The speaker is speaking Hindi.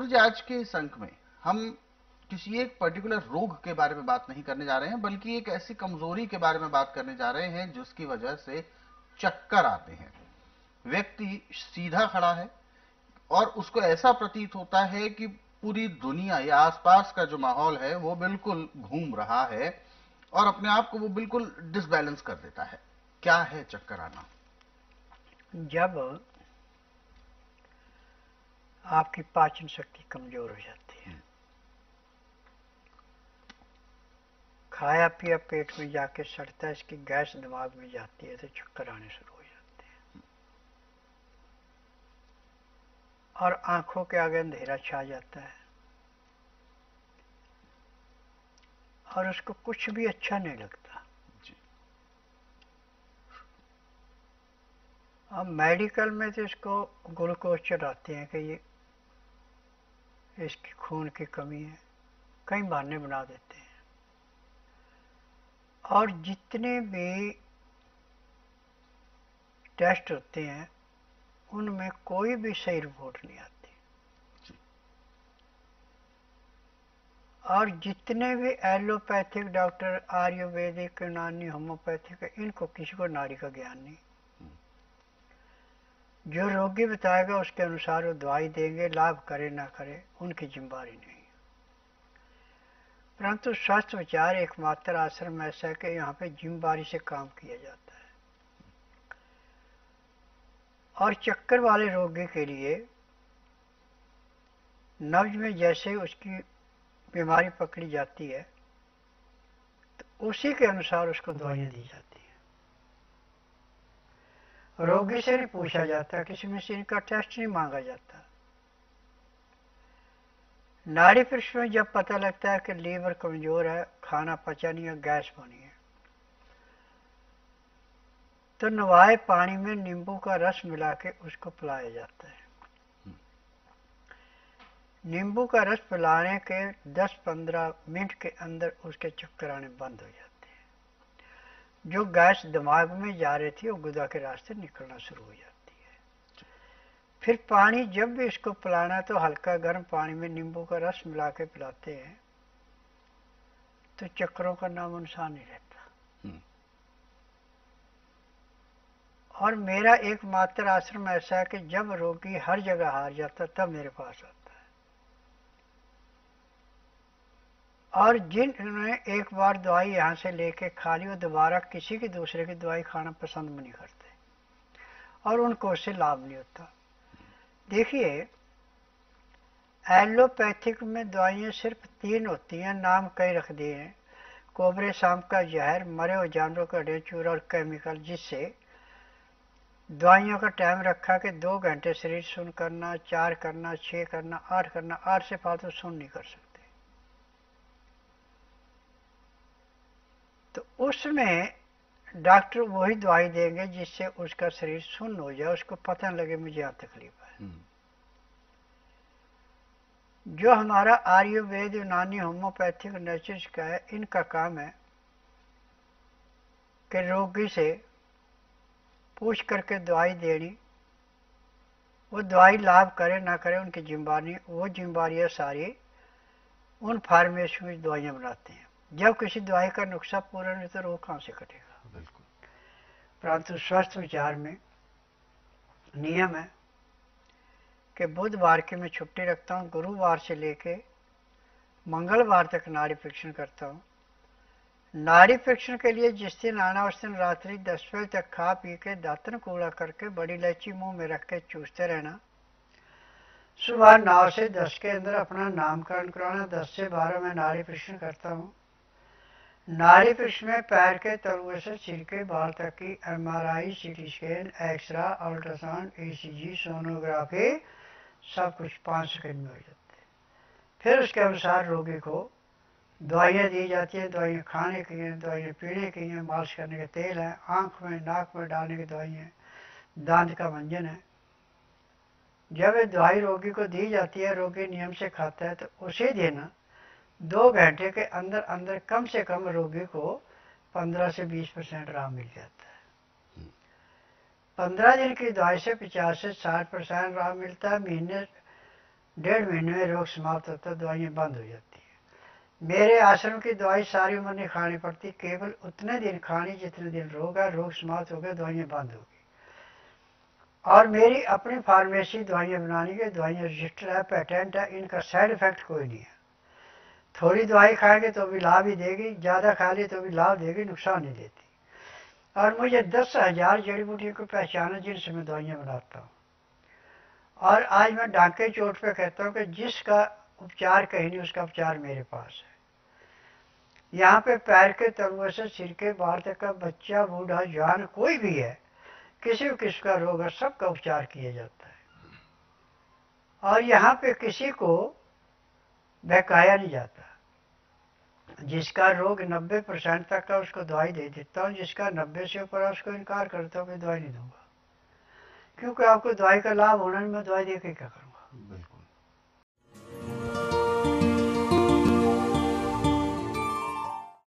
जी, आज के इस अंक में हम किसी एक पर्टिकुलर रोग के बारे में बात नहीं करने जा रहे हैं, बल्कि एक ऐसी कमजोरी के बारे में बात करने जा रहे हैं जिसकी वजह से चक्कर आते हैं। व्यक्ति सीधा खड़ा है और उसको ऐसा प्रतीत होता है कि पूरी दुनिया या आसपास का जो माहौल है वो बिल्कुल घूम रहा है और अपने आप को वो बिल्कुल डिसबैलेंस कर देता है। क्या है चक्कर आना? जब आपकी पाचन शक्ति कमजोर हो जाती है, खाया पिया पेट में जाके सड़ता है, इसकी गैस दिमाग में जाती है तो चक्कर आने शुरू हो जाते हैं और आंखों के आगे अंधेरा छा जाता है और उसको कुछ भी अच्छा नहीं लगता। अब मेडिकल में तो इसको ग्लूकोज चढ़ाते हैं कि ये इसकी खून की कमी है, कई बहाने बना देते हैं और जितने भी टेस्ट होते हैं उनमें कोई भी सही रिपोर्ट नहीं आती और जितने भी एलोपैथिक डॉक्टर, आयुर्वेदिक, यूनानी, होम्योपैथिक, इनको किसी को नाड़ी का ज्ञान नहीं। जो रोगी बताएगा उसके अनुसार वो दवाई देंगे, लाभ करे ना करे उनकी जिम्मेदारी नहीं। परंतु स्वस्थ विचार एकमात्र आश्रम ऐसा है कि यहाँ पे जिम्मेदारी से काम किया जाता है और चक्कर वाले रोगी के लिए नब्ज में जैसे उसकी बीमारी पकड़ी जाती है तो उसी के अनुसार उसको दवाइयाँ दी जाती हैं। रोगी से नहीं पूछा जाता, किसी मशीन का टेस्ट नहीं मांगा जाता। नाड़ी परीक्ष में जब पता लगता है कि लीवर कमजोर है, खाना पचा नहीं है, गैस बनी है, तो नवाए पानी में नींबू का रस मिला के उसको पिलाया जाता है। नींबू का रस पिलाने के 10-15 मिनट के अंदर उसके चक्कर आने बंद हो जाते हैं। जो गैस दिमाग में जा रही थी वो गुदा के रास्ते निकलना शुरू हो जाती है। फिर पानी जब भी इसको पिलाना तो हल्का गर्म पानी में नींबू का रस मिला के पिलाते हैं तो चक्करों का नामो निशान नहीं रहता। और मेरा एकमात्र आश्रम ऐसा है कि जब रोगी हर जगह हार जाता तब मेरे पास आता है और जिन्होंने एक बार दवाई यहाँ से लेके खा ली वो दोबारा किसी की दूसरे की दवाई खाना पसंद भी नहीं करते और उनको उससे लाभ नहीं होता। देखिए, एलोपैथिक में दवाइयाँ सिर्फ 3 होती हैं, नाम कई रख दिए हैं। कोबरे सांप का जहर, मरे हुए जानवरों का हड्डी चूरा और केमिकल, जिससे दवाइयों का टाइम रखा कि 2 घंटे शरीर सुन करना, 4 करना, 6 करना, 8 करना, 8 से फालतू सुन नहीं कर सकते। तो उसमें डॉक्टर वही दवाई देंगे जिससे उसका शरीर सुन्न हो जाए, उसको पता लगे मुझे यहाँ तकलीफ है। जो हमारा आयुर्वेद, यूनानी, होम्योपैथिक, नेचुरल का है, इनका काम है कि रोगी से पूछ करके दवाई देनी, वो दवाई लाभ करे ना करे उनकी जिम्मेदारी, वो जिम्मेदारियाँ सारी उन फार्मेसी में दवाइयाँ बनाते हैं। जब किसी दवाई का नुस्खा पूरा नहीं तो वो कहाँ से कटेगा। बिल्कुल। परंतु स्वस्थ विचार में नियम है कि बुधवार की मैं छुट्टी रखता हूँ, गुरुवार से लेके मंगलवार तक नाड़ी परीक्षण करता हूँ। नाड़ी परीक्षण के लिए जिस दिन आना उस दिन रात्रि 10 बजे तक खा पी के दातन कूड़ा करके बड़ी इलायची मुंह में रख के चूसते रहना। सुबह 9 से 10 के अंदर अपना नामकरण कराना। 10 से 12 में नाड़ी परीक्षण करता हूँ। नाड़ी परीक्षण में पैर के तलुए से सिर के बाल तक की MRI, CT scan, x ray, ultrasound, ECG, sonography सब कुछ 5 सेकंड में हो जाते हैं। फिर उसके अनुसार रोगी को दवाइयाँ दी जाती हैं। दवाइयाँ खाने की हैं, दवाइयाँ पीने की हैं, मालिश करने के तेल हैं, आँख में नाक में डालने की दवाइयाँ हैं, दांत का मंजन है। जब ये दवाई रोगी को दी जाती है, रोगी नियम से खाता है तो उसी दिन 2 घंटे के अंदर अंदर कम से कम रोगी को 15 से 20% आराम मिल जाता है। 15 दिन की दवाई से 50 से 60% आराम मिलता है। महीने 1.5 महीने में रोग समाप्त होता, दवाइयाँ बंद हो जाती है। मेरे आश्रम की दवाई सारी उम्र नहीं खानी पड़ती, केवल उतने दिन खानी जितने दिन रोग है, रोग समाप्त हो गया, दवाइयाँ बंद हो गई। और मेरी अपनी फार्मेसी दवाइयाँ बनाने की, दवाइयाँ रजिस्टर है, पेटेंट है, इनका साइड इफेक्ट कोई नहीं है। थोड़ी दवाई खाएंगे तो भी लाभ ही देगी, ज़्यादा खा ली तो भी लाभ देगी, नुकसान नहीं देती। और मुझे 10,000 जड़ी बूटियों को पहचाना जिनसे मैं दवाइयाँ बनाता हूँ। और आज मैं डाके चोट पे कहता हूँ कि जिसका उपचार कहीं नहीं, उसका उपचार मेरे पास है। यहाँ पे पैर के तलुओं से सिर के बाहर तक का बच्चा, बूढ़ा, जवान कोई भी है, किसी को किसका रोग है, सबका उपचार किया जाता है। और यहाँ पे किसी को बहकाया नहीं जाता। जिसका रोग 90% तक का उसको दवाई दे देता हूँ, जिसका 90 से ऊपर है उसको इनकार करता हूँ कि दवाई नहीं दूंगा, क्योंकि आपको दवाई का लाभ होना नहीं, मैं दवाई दे के क्या करूँ।